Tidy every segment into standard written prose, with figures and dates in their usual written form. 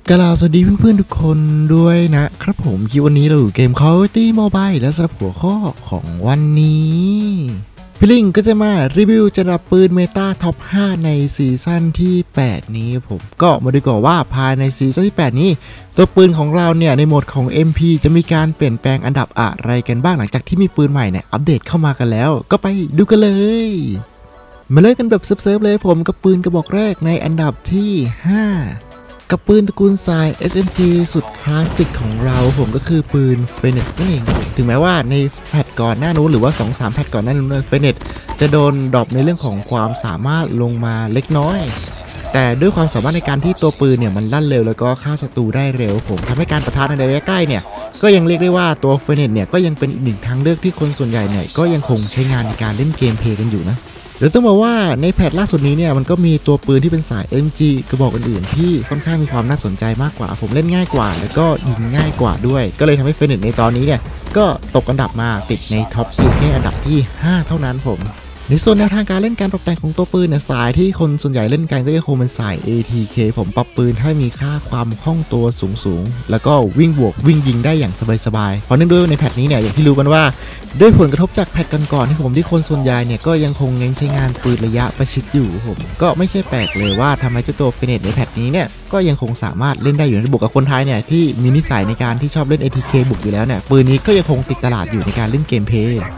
กล่าวสวัสดีเพื่อนๆทุกคนด้วยนะครับผมที่วันนี้เราอยู่เกม Call of Duty Mobile และสำหรับหัวข้อของวันนี้พี่ลิงก็จะมารีวิวจะดับปืนเมตาท็อป 5 ในซีซั่นที่ 8 นี้ผมก็มาดูก่อนว่าภายในซีซั่นที่ 8 นี้ตัวปืนของเราเนี่ยในโหมดของ MP จะมีการเปลี่ยนแปลงอันดับอะไรกันบ้างหลังจากที่มีปืนใหม่เนี่ยอัปเดตเข้ามากันแล้วก็ไปดูกันเลยมาเริ่มกันแบบเซิร์ฟๆเลยผมกับปืนกระบอกแรกในอันดับที่ 5กับปืนตระกูลทราย SMG สุดคลาสสิกของเราผมก็คือปืนเฟเนสนั่นเองถึงแม้ว่าในแพทก่อนหน้านู้นหรือว่า 2-3 แพทก่อนหน้านู้นเฟเนสจะโดนดรอปในเรื่องของความสามารถลงมาเล็กน้อยแต่ด้วยความสามารถในการที่ตัวปืนเนี่ยมันลั่นเร็วแล้วก็ฆ่าศัตรูได้เร็วผมทำให้การปะทะในระยะใกล้เนี่ยก็ยังเรียกได้ว่าตัวเฟเนสเนี่ยก็ยังเป็นอีกหนึ่งทางเลือกที่คนส่วนใหญ่เนี่ยก็ยังคงใช้งานในการเล่นเกมเพลย์กันอยู่นะเดี๋ยวต้องบอกว่าในแพทล่าสุดนี้เนี่ยมันก็มีตัวปืนที่เป็นสาย MG กระบอกอื่นๆที่ค่อนข้างมีความน่าสนใจมากกว่าผมเล่นง่ายกว่าแล้วก็ยิงง่ายกว่าด้วยก็เลยทำให้เฟเนตในตอนนี้เนี่ยก็ตกอันดับมาติดในท็อปปืนแค่อันดับที่ 5 เท่านั้นผมในส่วนแนวทางการเล่นการปรับแต่งของตัวปืนเนี่ยสายที่คนส่วนใหญ่เล่นกันก็ยังคงเป็นสาย ATK ผมปรับปืนให้มีค่าความคล่องตัวสูงแล้วก็วิ่งบวกวิ่งยิงได้อย่างสบายๆเพราะเนื่องด้วยในแพทนี้เนี่ยอย่างที่รู้กันว่าด้วยผลกระทบจากแพทก่อนๆที่คนส่วนใหญ่เนี่ยก็ยังคงเน้นใช้งานปืนระยะประชิดอยู่ผมก็ไม่ใช่แปลกเลยว่าทำไมเจ้าตัวเฟเนตในแพทนี้เนี่ยก็ยังคงสามารถเล่นได้อยู่ในบวกกับคนไทยเนี่ยที่มีนิสัยในการที่ชอบเล่น ATK บุกอยู่แล้วเนี่ยปืนนี้ก็ยังคงติดตลาดอยู่ในการเล่นเกมเพลย์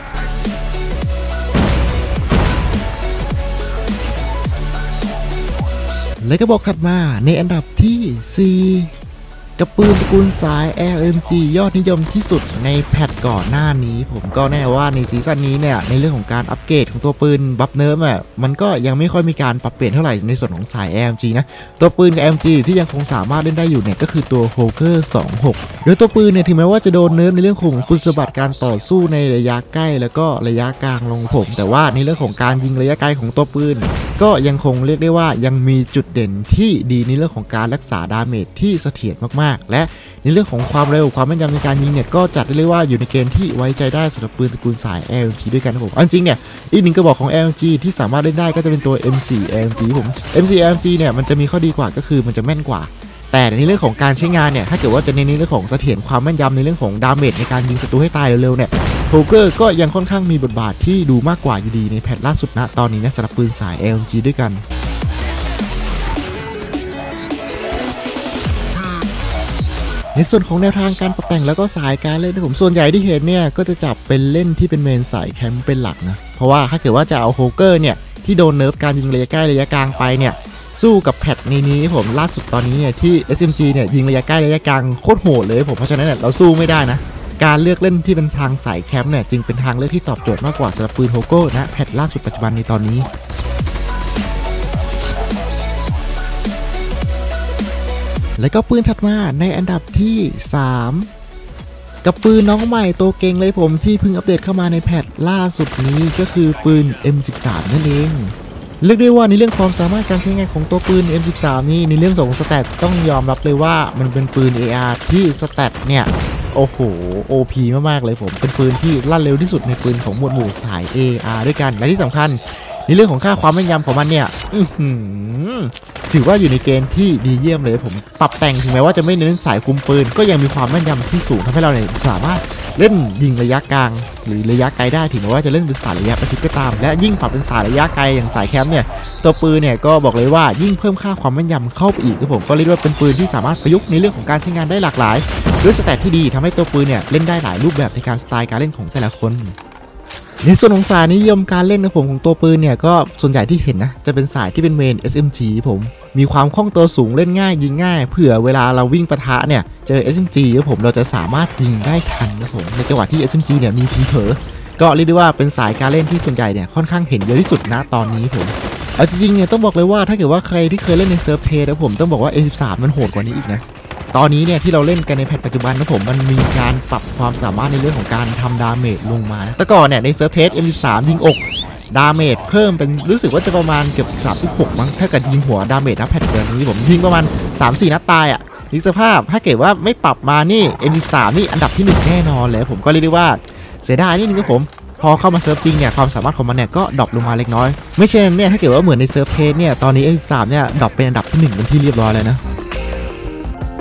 และก็บอกถัดมาในอันดับที่ 4กับปืนตระกูลสาย LMG ยอดนิยมที่สุดในแพทก่อนหน้านี้ผมก็แน่ว่าในซีซั่นนี้เนี่ยในเรื่องของการอัปเกรดของตัวปืนบัฟเนิร์ฟมันก็ยังไม่ค่อยมีการปรับเปลี่ยนเท่าไหร่ในส่วนของสาย LMG นะตัวปืนกับ LMG ที่ยังคงสามารถเล่นได้อยู่เนี่ยก็คือตัว Hawker 26โดยตัวปืนเนี่ยถึงแม้ว่าจะโดนเนิร์ฟในเรื่องของคุณสมบัติการต่อสู้ในระยะใกล้แล้วก็ระยะกลางลงผมแต่ว่าในเรื่องของการยิงระยะไกลของตัวปืนก็ยังคงเรียกได้ว่ายังมีจุดเด่นที่ดีในเรื่องของการรักษาดาเมจที่เสถียรมากๆและในเรื่องของความเร็วความแม่นยำในการยิงเนี่ยก็จัดได้เลยว่าอยู่ในเกณฑ์ที่ไว้ใจได้สำหรับปืนตระกูลสาย LMG ด้วยกันนะผมจริงเนี่ยอีกหนึ่งกระบอกของ LMG ที่สามารถเล่นได้ก็จะเป็นตัว M4 LMG ผม M4 LMG เนี่ยมันจะมีข้อดีกว่าก็คือมันจะแม่นกว่าแต่ในเรื่องของการใช้งานเนี่ยถ้าเกิดว่าจะเน้นในเรื่องของเสถียรความแม่นยำในเรื่องของดาเมจในการยิงศัตรูให้ตายเร็วๆเนี่ยโฮเกอร์ก็ยังค่อนข้างมีบทบาทที่ดูมากกว่าอยู่ดีในแพทล่าสุดนะตอนนี้นะสำหรับปืนสาย LMG ด้วยกันในส่วนของแนวทางการปรับแต่งแล้วก็สายการเล่นที่ผมส่วนใหญ่ที่เห็นเนี่ยก็จะจับเป็นเล่นที่เป็นเมนสายแคมป์เป็นหลักนะเพราะว่าถ้าเกิดว่าจะเอาโฮเกอร์เนี่ยที่โดนเนิร์ฟการยิงระยะใกล้ระยะกลางไปเนี่ยสู้กับแพทนี้ผมล่าสุดตอนนี้เนี่ยที่ SMG เนี่ยยิงระยะใกล้ระยะกลางโคตรโหดเลยผมเพราะฉะนั้นเนี่ยเราสู้ไม่ได้นะการเลือกเล่นที่เป็นทางสายแคมป์เนี่ยจึงเป็นทางเลือกที่ตอบโจทย์มากกว่าสำหรับปืนโฮเกอร์นะแพทล่าสุดปัจจุบันในตอนนี้แล้วก็ปืนถัดมาในอันดับที่ 3กับปืนน้องใหม่ตัวเก่งเลยผมที่เพิ่งอัปเดตเข้ามาในแพทล่าสุดนี้ก็คือปืน M13 นั่นเองเรียกได้ว่าในเรื่องความสามารถการใช้งานของตัวปืน M13 นี่ในเรื่องของสแตทต้องยอมรับเลยว่ามันเป็นปืน AR ที่สแตทเนี่ยโอ้โห OP มากๆเลยผมเป็นปืนที่ลั่นเร็วที่สุดในปืนของหมวดหมู่สาย AR ด้วยกันและที่สำคัญในเรื่องของค่าความแม่นยำของมันเนี่ยถือว่าอยู่ในเกณฑ์ที่ดีเยี่ยมเลยผมปรับแต่งถึงแม้ว่าจะไม่เน้นสายคุมปืนก็ยังมีความแม่นยำที่สูงทำให้เราเนี่ยสามารถเล่นยิงระยะกลางหรือระยะไกลได้ถึงแม้ว่าจะเล่นเป็นสายระยะประชิดก็ตามและยิ่งปรับเป็นสายระยะไกลอย่างสายแคมป์เนี่ยตัวปืนเนี่ยก็บอกเลยว่ายิ่งเพิ่มค่าความแม่นยำเข้าไปอีกครับผมก็เรียกว่าเป็นปืนที่สามารถประยุกต์ในเรื่องของการใช้งานได้หลากหลายด้วยสแตทที่ดีทำให้ตัวปืนเนี่ยเล่นได้หลายรูปแบบในการสไตล์การเล่นของแต่ละคนในส่วนของสายนิยมการเล่นของตัวปืนเนี่ยก็ส่วนใหญ่ที่เห็นนะจะเป็นสายที่เป็นเมน SMG ผมมีความคล่องตัวสูงเล่นง่ายยิงง่ายเผื่อเวลาเราวิ่งปะทะเนี่ยเจอ SMG ผมเราจะสามารถยิงได้ทันนะผมในจังหวะที่ SMG เนี่ยมีทีเผลอก็เรียกได้ว่าเป็นสายการเล่นที่ส่วนใหญ่เนี่ยค่อนข้างเห็นเยอะที่สุดนะตอนนี้ผมเอาจริงๆเนี่ยต้องบอกเลยว่าถ้าเกิดว่าใครที่เคยเล่นในเซิร์ฟเทสแล้วผมต้องบอกว่า A13 มันโหดกว่านี้อีกนะตอนนี้เนี่ยที่เราเล่นกันในแพทปัจจุบันนะผมมันมีการปรับความสามารถในเรื่องของการทำดาเมจลงมาแต่ก่อนเนี่ยในเซิร์ฟเทส M13 ยิงอกดาเมจเพิ่มเป็นรู้สึกว่าจะประมาณเกือบ36มั้งถ้าเกิดยิงหัวดาเมจนะแพทเดือนนี้ผมยิงประมาณ 3-4 นัดตายนี่สภาพถ้าเกิดว่าไม่ปรับมานี่ M13 นี่อันดับที่1แน่นอนเลยผมก็เรียกได้ว่าเสียดายนิดนึงครับผมพอเข้ามาเซิร์ฟจริงเนี่ยความสามารถของมันเนี่ยก็ดรอปลงมาเล็กน้อยไม่ใช่เนี่ยถ้าเกิดว่าเหมือนในเซิร์ฟเทสเนี่ยตอนนี้ M13 เนี่ยดรอปเป็นอันดับที่1เป็นที่เรียบร้อยเลยนะ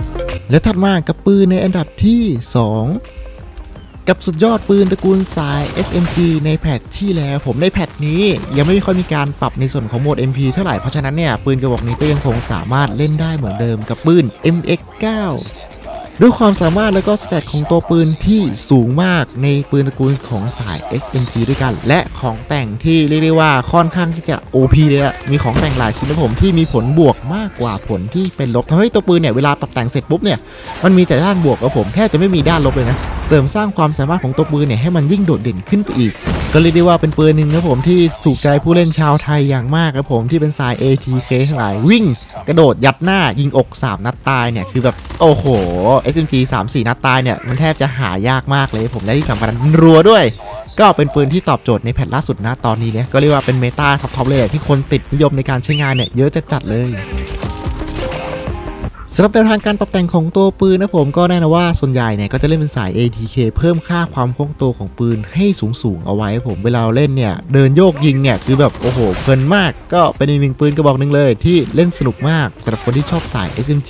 และถัดมากับปืนในอันดับที่ 2 กับสุดยอดปืนตระกูลสาย SMG ในแพทที่แล้วผมในแพทนี้ยังไม่ค่อยมีการปรับในส่วนของโหมด MP เท่าไหร่เพราะฉะนั้นเนี่ยปืนกระบอกนี้ก็ยังคงสามารถเล่นได้เหมือนเดิมกับปืน MX9 ด้วยความสามารถและก็สเตตของตัวปืนที่สูงมากในปืนตระกูลของสาย SMG ด้วยกันและของแต่งที่เรียกได้ว่าค่อนข้างที่จะ OP เลยอะมีของแต่งหลายชิ้นนะผมที่มีผลบวกมากกว่าผลที่เป็นลบทำให้ตัวปืนเนี่ยเวลาปรับแต่งเสร็จปุ๊บเนี่ยมันมีแต่ด้านบวกกับผมแทบจะไม่มีด้านลบเลยนะเสริมสร้างความสามารถของตัวปืนเนี่ยให้มันยิ่งโดดเด่นขึ้นไปอีกก็เรียกได้ว่าเป็นปืนหนึ่งนะผมที่ถูกใจผู้เล่นชาวไทยอย่างมากครับผมที่เป็นสาย ATK ทั้งหลายวิ่งกระโดดยัดหน้ายิงอก3นัดตายเนี่ยคือแบบโอ้โห SMG 3-4 นัดตายเนี่ยมันแทบจะหายากมากเลยผมและที่สำคัญรัวด้วยก็เป็นปืนที่ตอบโจทย์ในแพทล่าสุดนะตอนนี้เนี่ยก็เรียกว่าเป็นเมตาท็อปเลยที่คนติดนิยมในการใช้งานเนี่ยเยอะจัดเลยสำหรับแนวทางการปรับแต่งของตัวปืนนะผมก็แน่นอนว่าส่วนใหญ่เนี่ยก็จะเล่นเป็นสาย ATK เพิ่มค่าความคล่องตัวของปืนให้สูงเอาไว้ผมเวลาเล่นเนี่ยเดินโยกยิงเนี่ยคือแบบโอ้โหเพลินมากก็เป็นอีกหนึ่งปืนกระบอกหนึ่งเลยที่เล่นสนุกมากสำหรับคนที่ชอบสาย SMG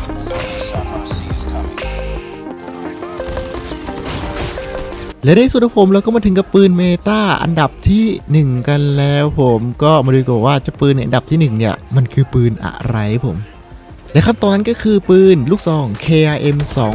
และในสุดผมเราก็มาถึงกับปืนเมตาอันดับที่ 1 กันแล้วผมก็มาดูกันว่าจะปืนในอันดับที่ 1เนี่ยมันคือปืนอะไรผมและครับตอนนั้นก็คือปืนลูกซอง KRM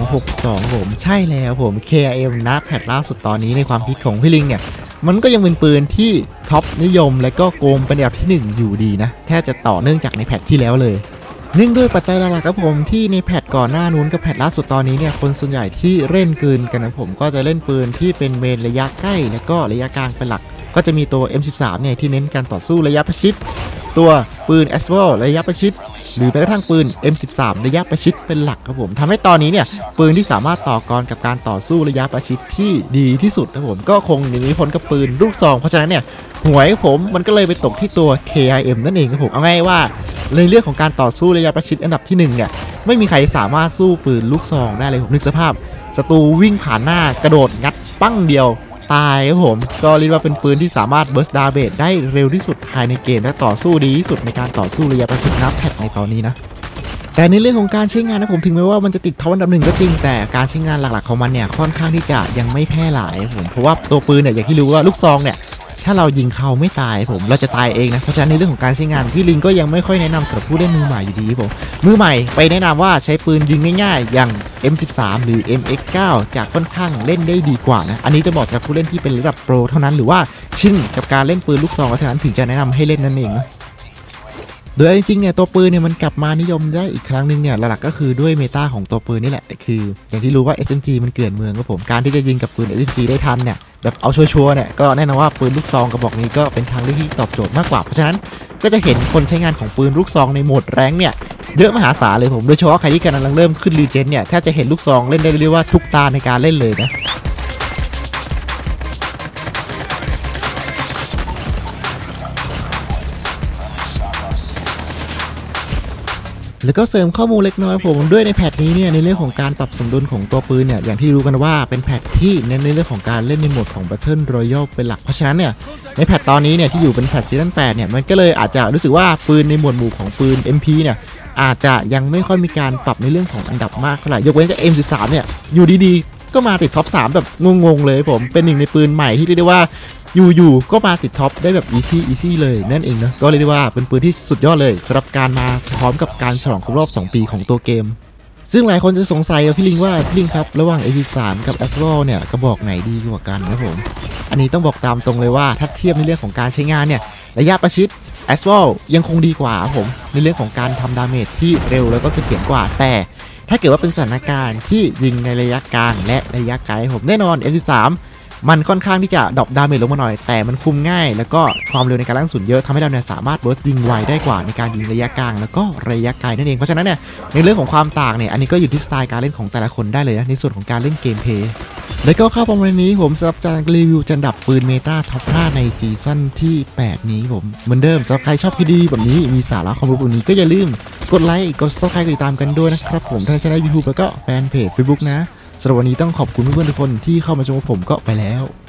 262ผมใช่แล้วผม KRM นะแพทล่าสุดตอนนี้ในความคิดของพี่ลิงเนี่ยมันก็ยังเป็นปืนที่ท็อปนิยมและก็โกงเป็นอันดับที่1อยู่ดีนะแทบจะต่อเนื่องจากในแพทที่แล้วเลยเนื่องด้วยปัจจัยหลักๆครับผมที่ในแพทก่อนหน้านู้นกับแพทล่าสุดตอนนี้เนี่ยคนส่วนใหญ่ที่เล่นปืนกันนะผมก็จะเล่นปืนที่เป็นเมนระยะใกล้และก็ระยะกลางเป็นหลักก็จะมีตัว M13 เนี่ยที่เน้นการต่อสู้ระยะประชิดตัวปืน Aswell ระยะประชิดหรือแม้กระทั่งปืน M13 ระยะประชิดเป็นหลักครับผมทำให้ตอนนี้เนี่ยปืนที่สามารถต่อกรกับการต่อสู้ระยะประชิดที่ดีที่สุดครับผมก็คงหนีพ้นกับปืนลูกซองเพราะฉะนั้นเนี่ยหวยผมมันก็เลยไปตกที่ตัว KRM นั่นเองครับผมเอาง่ายว่าในเรื่องของการต่อสู้ระยะประชิดอันดับที่1เนี่ยไม่มีใครสามารถสู้ปืนลูกซองได้เลยผมนึกสภาพศัตรูวิ่งผ่านหน้ากระโดดงัดปั้งเดียวตายครับผมก็เรียกว่าเป็นปืนที่สามารถเบิร์สดาเมจได้เร็วที่สุดภายในเกมและต่อสู้ดีที่สุดในการต่อสู้ระยะประชิดนับแพทในตอนนี้นะแต่ในเรื่องของการใช้งานนะผมถึงแม้ว่ามันจะติดท็อปอันดับ1ก็จริงแต่การใช้งานหลักๆของมันเนี่ยค่อนข้างที่จะยังไม่แพร่หลายผมเพราะว่าตัวปืนเนี่ยอย่างที่รู้ว่าลูกซองเนี่ยถ้าเรายิงเขาไม่ตายผมเราจะตายเองนะเพราะฉะนั้นในเรื่องของการใช้งานพี่ลิงก็ยังไม่ค่อยแนะนำสำหรับผู้เล่นมือใหม่อยู่ดีผมมือใหม่ไปแนะนำว่าใช้ปืนยิงง่ายๆอย่าง M13 หรือ MX9 จะค่อนข้างเล่นได้ดีกว่านะอันนี้จะบอกสำหรับผู้เล่นที่เป็นระดับโปรเท่านั้นหรือว่าชินกับการเล่นปืนลูกซองเพราะฉะนั้นถึงจะแนะนำให้เล่นนั่นเองนะโดยจริงๆเนี่ยตัวปืนเนี่ยมันกลับมานิยมได้อีกครั้งหนึ่งเนี่ยหลักๆก็คือด้วยเมตาของตัวปืนนี่แหละคืออย่างที่รู้ว่า SMG มันเกลื่อนเมืองครับผมการที่จะยิงกับปืน SMG ได้ทันเนี่ยแบบเอาชัวร์ๆเนี่ยก็แน่นอนว่าปืนลูกซองกระบอกนี้ก็เป็นทางเลือกที่ตอบโจทย์มากกว่าเพราะฉะนั้นก็จะเห็นคนใช้งานของปืนลูกซองในโหมดแรงเนี่ยเยอะมหาศาลเลยผมโดยเฉพาะใครที่กำลังเริ่มขึ้นรีเจนเนี่ยแทบจะเห็นลูกซองเล่นได้เรียกว่าทุกตาในการเล่นเลยนะแล้วก็เสริมข้อมูลเล็กน้อยผมด้วยในแพทนี้เนี่ยในเรื่องของการปรับสมดุลของตัวปืนเนี่ยอย่างที่รู้กันว่าเป็นแพทที่เน้นในเรื่องของการเล่นในโหมดของ Battle Royale เป็นหลักเพราะฉะนั้นเนี่ยในแพทตอนนี้เนี่ยที่อยู่เป็นแพทซีซั่น8เนี่ยมันก็เลยอาจจะรู้สึกว่าปืนในหมวดหมู่ของปืน MP เนี่ยอาจจะยังไม่ค่อยมีการปรับในเรื่องของอันดับมากเท่าไหร่ยกเว้นจะ M13 เนี่ยอยู่ดีๆก็มาติดท็อป3แบบงงๆเลยผมเป็นหนึ่งในปืนใหม่ที่เรียกได้ว่าอยู่ๆก็มาติดท็อปได้แบบอีซี่เลยนั่นเองนะก็เรียกได้ว่าเป็นปืนที่สุดยอดเลยสำหรับการมาพร้อมกับการฉลองครบรอบ2 ปีของตัวเกมซึ่งหลายคนจะสงสัยกับพี่ลิงว่าพี่ลิงครับระหว่าง M13 กับ Aswell เนี่ยกระบอกไหนดีกว่ากันนะผมอันนี้ต้องบอกตามตรงเลยว่าถ้าเทียบในเรื่องของการใช้งานเนี่ยระยะประชิด Aswell ยังคงดีกว่าผมในเรื่องของการทำดาเมจที่เร็วแล้วก็เสถียรกว่าแต่ถ้าเกิดว่าเป็นสถานการณ์ที่ยิงในระยะกลางและระยะไกลผมแน่นอน M13มันค่อนข้างที่จะดรอปดาเมจลงมาหน่อยแต่มันคุมง่ายแล้วก็ความเร็วในการลั่นสุนเยอะทำให้เราเนี่ยสามารถเบิร์สยิงไวได้กว่าในการยิงระยะกลางแล้วก็ระยะไกลนั่นเองเพราะฉะนั้นเนี่ยในเรื่องของความต่างเนี่ยอันนี้ก็อยู่ที่สไตล์การเล่นของแต่ละคนได้เลยนะในส่วนของการเล่นเกมเพลย์แล้วก็เข้าประมาณนี้ผมสำหรับการรีวิวจันดับปืนเมตาท็อป5ในซีซั่นที่8นี้ผมเหมือนเดิมสำหรับใครชอบคลิปดีแบบนี้มีสาระความรู้แบบนี้ก็อย่าลืมกดไลค์กด Subscribe ติดตามกันด้วยนะครับผมทางช่อง YouTube แล้วก็แฟนเพจ Facebook นะสำหรับวันนี้ต้องขอบคุณเพื่อนๆทุกคนที่เข้ามาชมผมก็ไปแล้ว